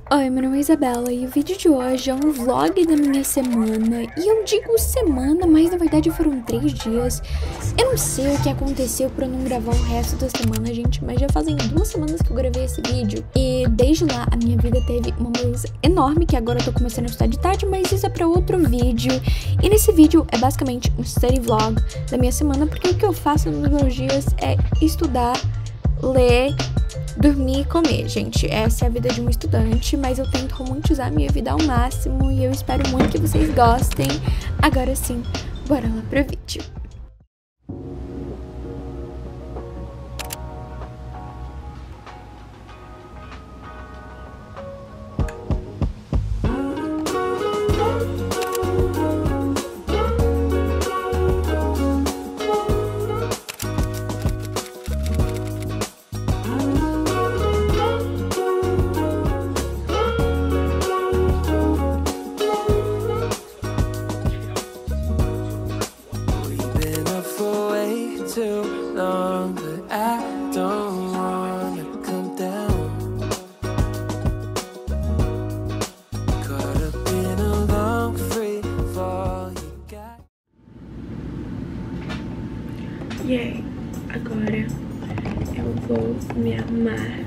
Oi, meu nome é Isabela e o vídeo de hoje é um vlog da minha semana. E eu digo semana, mas na verdade foram 3 dias. Eu não sei o que aconteceu pra eu não gravar o resto da semana, gente, mas já fazem 2 semanas que eu gravei esse vídeo. E desde lá a minha vida teve uma mudança enorme, que agora eu tô começando a estudar de tarde, mas isso é pra outro vídeo. E nesse vídeo é basicamente um study vlog da minha semana, porque o que eu faço nos meus dias é estudar, ler, dormir e comer, gente. Essa é a vida de um estudante, mas eu tento romantizar a minha vida ao máximo e eu espero muito que vocês gostem. Agora sim, bora lá pro vídeo. Too long, but I don't wanna come down. Caught up in a long free fall. You got. E aí, agora eu vou me arrumar.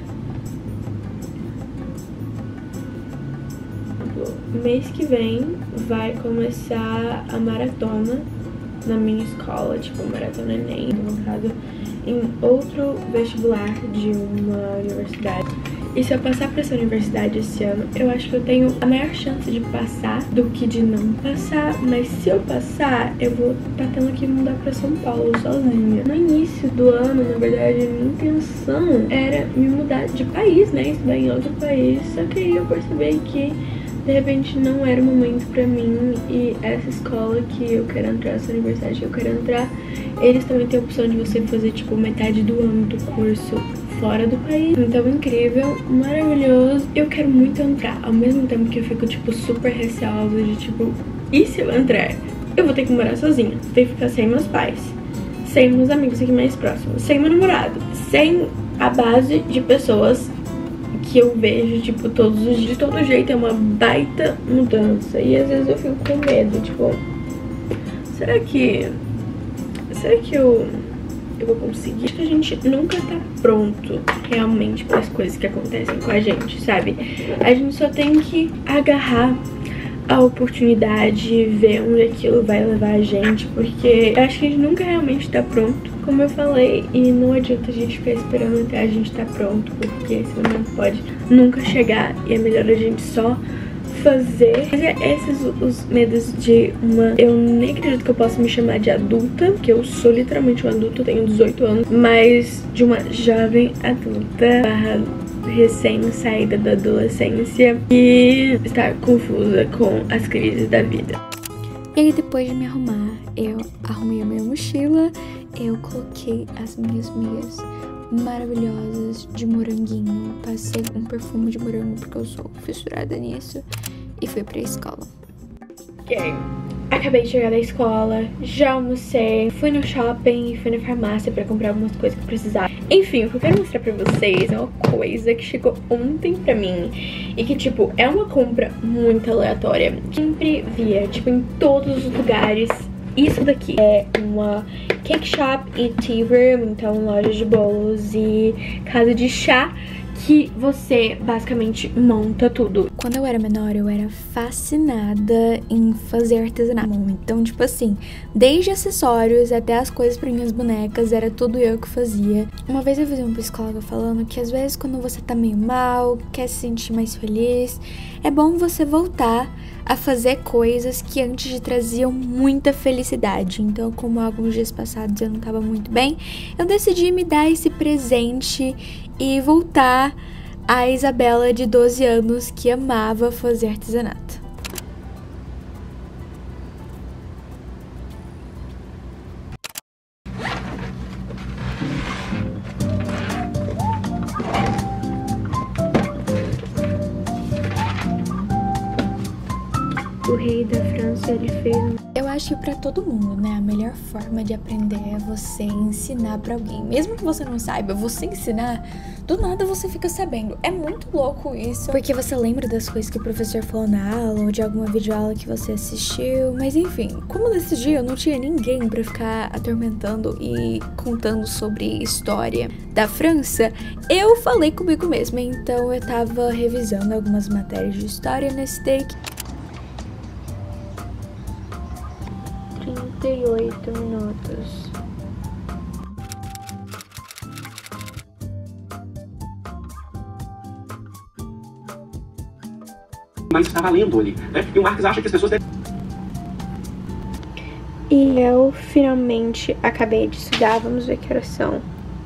Mês que vem vai começar a maratona na minha escola, tipo, maratona Enem, no caso, em outro vestibular de uma universidade. E se eu passar pra essa universidade esse ano, eu acho que eu tenho a maior chance de passar do que de não passar, mas se eu passar, eu vou estar tendo que mudar pra São Paulo sozinha. No início do ano, na verdade, a minha intenção era me mudar de país, né, estudar em outro país, só que aí eu percebi que de repente não era o momento pra mim, e essa escola que eu quero entrar, essa universidade que eu quero entrar, eles também têm a opção de você fazer tipo metade do ano do curso fora do país. Então, incrível, maravilhoso. Eu quero muito entrar, ao mesmo tempo que eu fico tipo super receosa de tipo, e se eu entrar? Eu vou ter que morar sozinha, vou ter que ficar sem meus pais, sem meus amigos aqui mais próximos, sem meu namorado, sem a base de pessoas que eu vejo, tipo, todos os dias. De todo jeito é uma baita mudança. E às vezes eu fico com medo, tipo, será que eu vou conseguir? Acho que a gente nunca tá pronto realmente para as coisas que acontecem com a gente, sabe? A gente só tem que agarrar a oportunidade, ver onde aquilo vai levar a gente, porque eu acho que a gente nunca realmente tá pronto, como eu falei, e não adianta a gente ficar esperando até a gente tá pronto, porque esse momento pode nunca chegar e é melhor a gente só fazer. Mas esses os medos de uma... Eu nem acredito que eu possa me chamar de adulta, porque eu sou literalmente uma adulta, eu tenho 18 anos, mas de uma jovem adulta recém-saída da adolescência e estar confusa com as crises da vida. E aí, depois de me arrumar, eu arrumei a minha mochila, eu coloquei as minhas meias maravilhosas de moranguinho, passei um perfume de morango porque eu sou fissurada nisso e fui pra escola. Ok, acabei de chegar da escola, já almocei, fui no shopping e fui na farmácia pra comprar algumas coisas que eu precisava. Enfim, o que eu quero mostrar pra vocês é uma coisa que chegou ontem pra mim e que, tipo, é uma compra muito aleatória. Sempre via, tipo, em todos os lugares. Isso daqui é uma cake shop e tea room, então loja de bolos e casa de chá, que você basicamente monta tudo. Quando eu era menor, eu era fascinada em fazer artesanato. Então, tipo assim, desde acessórios até as coisas para minhas bonecas, era tudo eu que fazia. Uma vez eu vi uma psicóloga falando que às vezes quando você tá meio mal, quer se sentir mais feliz, é bom você voltar a fazer coisas que antes te traziam muita felicidade. Então, como alguns dias passados eu não tava muito bem, eu decidi me dar esse presente e voltar à Isabela de 12 anos que amava fazer artesanato. o rei da França, ele fez Eu acho que pra todo mundo, né, a melhor forma de aprender é você ensinar pra alguém. Mesmo que você não saiba, você ensinar, do nada você fica sabendo. É muito louco isso, porque você lembra das coisas que o professor falou na aula, ou de alguma videoaula que você assistiu. Mas enfim, como nesse dia eu não tinha ninguém pra ficar atormentando e contando sobre história da França, eu falei comigo mesma. Então eu tava revisando algumas matérias de história nesse take. 38 minutos. Mas está valendo ali, né? E o Marx acha que as pessoas devem... E eu finalmente acabei de estudar, vamos ver que horas são.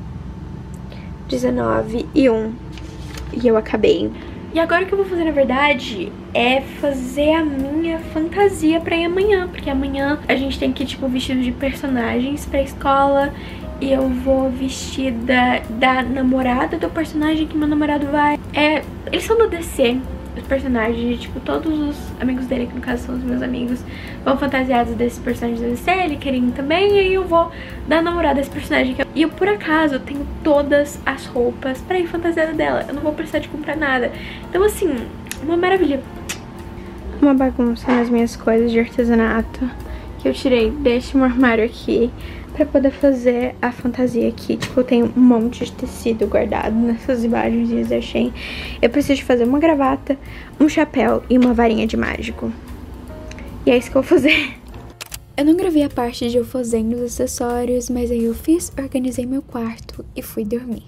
19h01. E eu acabei. E agora o que eu vou fazer, na verdade, é fazer a minha fantasia pra ir amanhã. Porque amanhã a gente tem que ir, tipo, vestido de personagens pra escola. E eu vou vestida da namorada do personagem que meu namorado vai. Eles são do DC, os personagens, tipo, todos os amigos dele, que no caso são os meus amigos, vão fantasiados desses personagens do DC, ele querendo também, e aí eu vou dar namorada desse personagem. E eu, por acaso, tenho todas as roupas pra ir fantasiada dela, eu não vou precisar de comprar nada. Então, assim, uma maravilha. Uma bagunça nas minhas coisas de artesanato que eu tirei deste meu armário aqui pra poder fazer a fantasia aqui. Tipo, eu tenho um monte de tecido guardado nessas imagens da Shein. Eu preciso de fazer uma gravata, um chapéu e uma varinha de mágico. E é isso que eu vou fazer. Eu não gravei a parte de eu fazendo os acessórios, mas aí eu fiz, organizei meu quarto e fui dormir.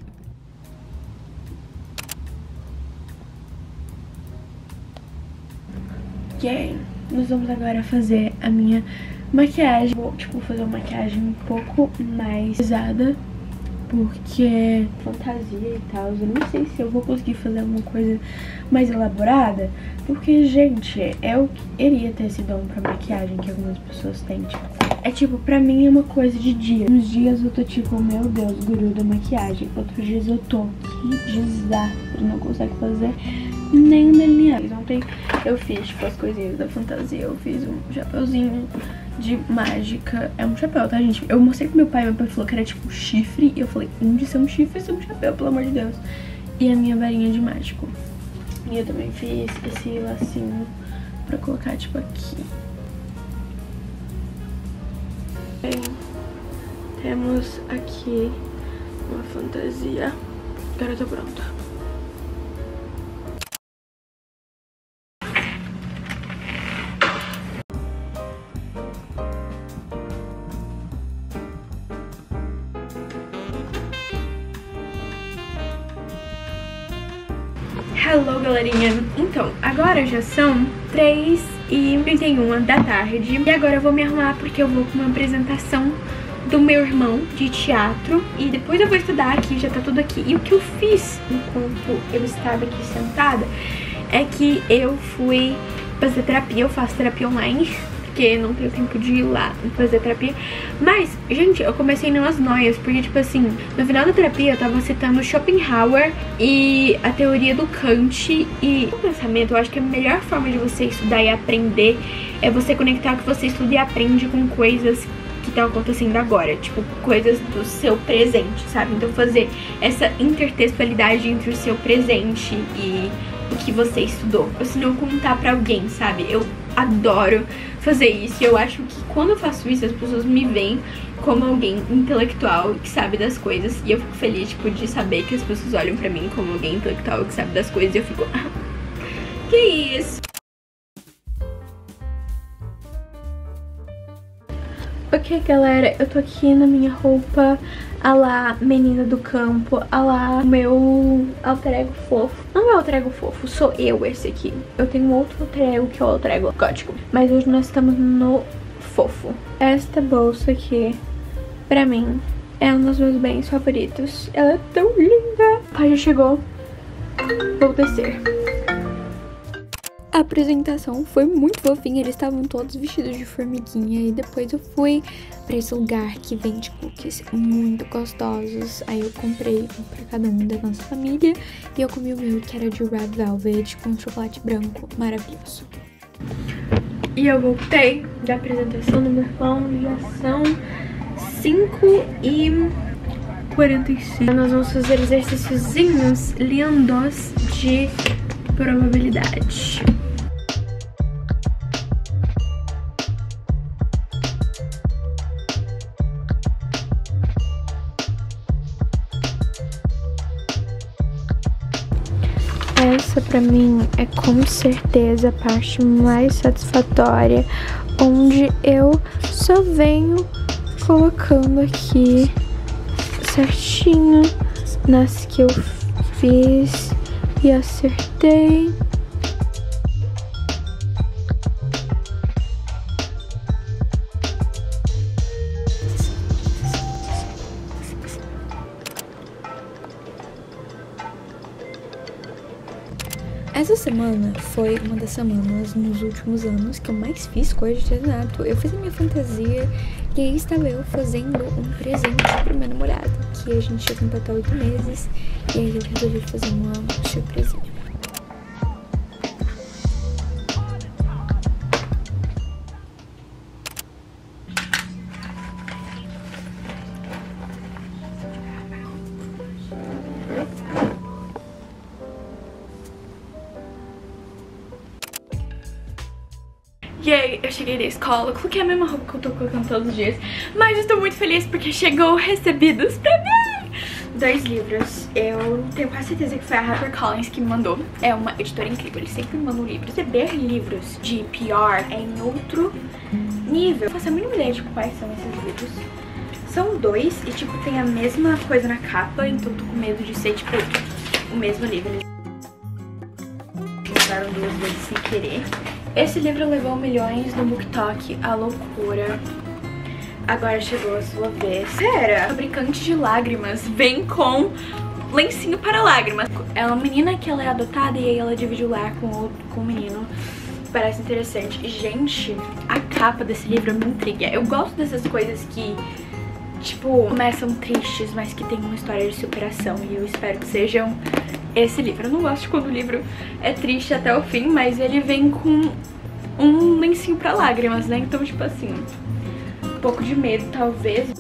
E aí, nós vamos agora fazer a minha maquiagem. Vou, tipo, fazer uma maquiagem um pouco mais pesada, porque fantasia e tal, eu não sei se eu vou conseguir fazer alguma coisa mais elaborada, porque, gente, eu queria ter esse dom pra maquiagem que algumas pessoas têm, tipo, pra mim é uma coisa de dia. Uns dias eu tô tipo, meu Deus, guru da maquiagem. Outros dias eu tô, que desastre, não consigo fazer nem um delineado. Ontem eu fiz, tipo, as coisinhas da fantasia, eu fiz um chapeuzinho de mágica. É um chapéu, tá, gente? Eu mostrei pro meu pai falou que era tipo um chifre. E eu falei, onde ser um chifre e um chapéu, pelo amor de Deus. E a minha varinha de mágico. E eu também fiz esse lacinho pra colocar, tipo, aqui. Bem, temos aqui uma fantasia. Agora eu tô pronta. Hello, galerinha! Então, agora já são 3h31 da tarde. E agora eu vou me arrumar porque eu vou com uma apresentação do meu irmão de teatro. E depois eu vou estudar aqui, já tá tudo aqui. E o que eu fiz enquanto eu estava aqui sentada é que eu fui fazer terapia. Eu faço terapia online, porque não tenho tempo de ir lá fazer terapia. Mas, gente, eu comecei numas noias, porque, tipo assim, no final da terapia eu tava citando Schopenhauer e a teoria do Kant. E o pensamento, eu acho que a melhor forma de você estudar e aprender é você conectar o que você estuda e aprende com coisas que estão acontecendo agora, tipo, coisas do seu presente, sabe? Então fazer essa intertextualidade entre o seu presente e o que você estudou, ou se não contar pra alguém, sabe? Eu adoro fazer isso e eu acho que quando eu faço isso as pessoas me veem como alguém intelectual que sabe das coisas e eu fico feliz, tipo, de saber que as pessoas olham pra mim como alguém intelectual que sabe das coisas e eu fico, que isso? Ok, galera, eu tô aqui na minha roupa a lá menina do campo, a lá meu alter ego fofo. Não é alter ego fofo, sou eu esse aqui. Eu tenho um outro alter ego que é o alter ego gótico. Mas hoje nós estamos no fofo. Esta bolsa aqui, pra mim, é um dos meus bens favoritos. Ela é tão linda. O pai já chegou. Vou descer. A apresentação foi muito fofinha, eles estavam todos vestidos de formiguinha. E depois eu fui pra esse lugar que vende cookies muito gostosos. Aí eu comprei um pra cada um da nossa família. E eu comi o meu, que era de Red Velvet com chocolate branco, maravilhoso. E eu voltei da apresentação do meu irmão, já são 5h45. Nós vamos fazer exercíciozinhos lindos de probabilidade. Essa pra mim é com certeza a parte mais satisfatória, onde eu só venho colocando aqui certinho nas que eu fiz e acertei. Essa semana foi uma das semanas nos últimos anos que eu mais fiz coisa de artesanato. Eu fiz a minha fantasia e aí estava eu fazendo um presente pro meu namorado, que a gente ia completar 8 meses, e aí eu resolvi fazer uma surpresinha. E aí, eu cheguei da escola, coloquei a mesma roupa que eu tô colocando todos os dias, mas estou muito feliz porque chegou recebidos pra mim 2 livros. Eu tenho quase certeza que foi a HarperCollins que me mandou. É uma editora incrível, eles sempre me mandam livros. Receber livros de PR é em outro nível. Eu faço a mínima ideia de quais são esses livros. São 2 e, tipo, tem a mesma coisa na capa, então tô com medo de ser, tipo, o mesmo livro. Eles mandaram 2 vezes sem querer. Esse livro levou milhões no BookTok, a loucura. Agora chegou a sua vez. Pera! Fabricante de Lágrimas vem com lencinho para lágrimas. É uma menina que ela é adotada e aí ela divide o lar com o menino. Parece interessante. Gente, a capa desse livro me intriga. Eu gosto dessas coisas que, tipo, começam tristes, mas que tem uma história de superação. E eu espero que sejam esse livro. Eu não gosto quando o livro é triste até o fim, mas ele vem com um lencinho pra lágrimas, né? Então, tipo assim, um pouco de medo, talvez.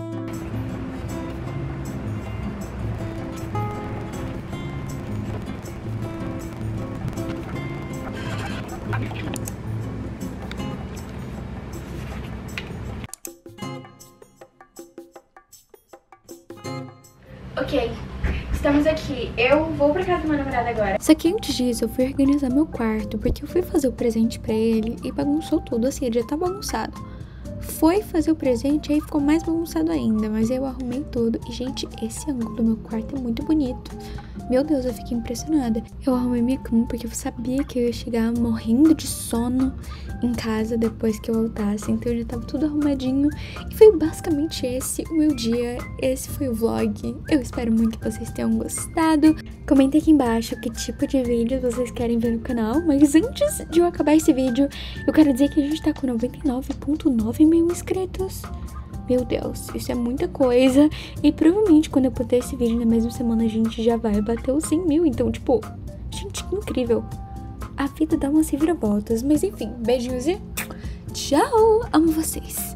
Ok, estamos aqui. Eu vou pra casa do meu namorado agora. Só que antes disso eu fui organizar meu quarto, porque eu fui fazer o presente pra ele e bagunçou tudo, assim, ele já tá bagunçado. Foi fazer o presente e aí ficou mais bagunçado ainda, mas eu arrumei tudo. E, gente, esse ângulo do meu quarto é muito bonito. Meu Deus, eu fiquei impressionada. Eu arrumei minha cama porque eu sabia que eu ia chegar morrendo de sono em casa depois que eu voltasse. Então já tava tudo arrumadinho. E foi basicamente esse o meu dia. Esse foi o vlog. Eu espero muito que vocês tenham gostado. Comentem aqui embaixo que tipo de vídeo vocês querem ver no canal. Mas antes de eu acabar esse vídeo, eu quero dizer que a gente tá com 99,9 mil inscritos. Meu Deus, isso é muita coisa. E provavelmente quando eu botar esse vídeo na mesma semana a gente já vai bater os 100 mil. Então, tipo, gente, que incrível. A vida dá umas reviravoltas. Mas enfim, beijinhos e tchau! Amo vocês.